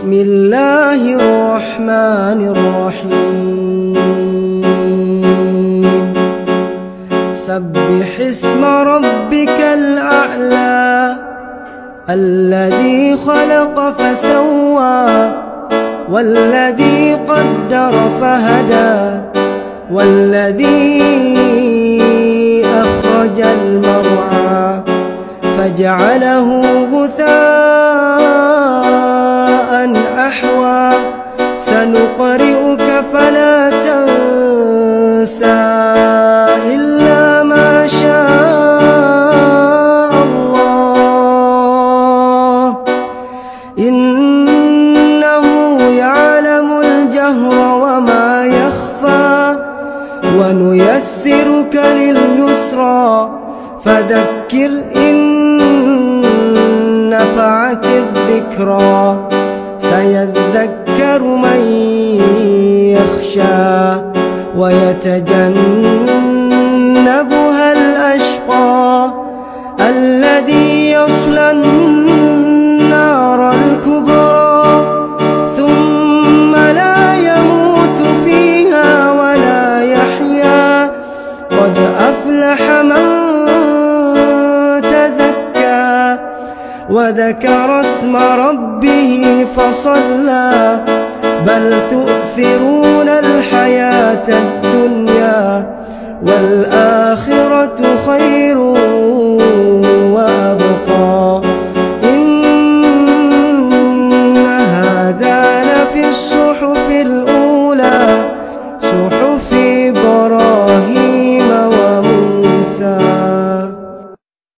بسم الله الرحمن الرحيم سبح اسم ربك الأعلى الذي خلق فسوى والذي قدر فهدى والذي أخرج المرعى فجعله غثاء أحوى سنقرئك فلا تنسى إلا ما شاء الله إنه يعلم الجهر وما يخفى ونيسرك لليسرى فذكر إن نفعت الذكرى سيذكر من يخشى ويتجنبها الأشقى الذي يصلى النار الكبرى ثم لا يموت فيها ولا يحيا قد أفلح من تزكى وذكر اسم ربه فصلى بل تؤثرون الحياة الدنيا والآخرة خير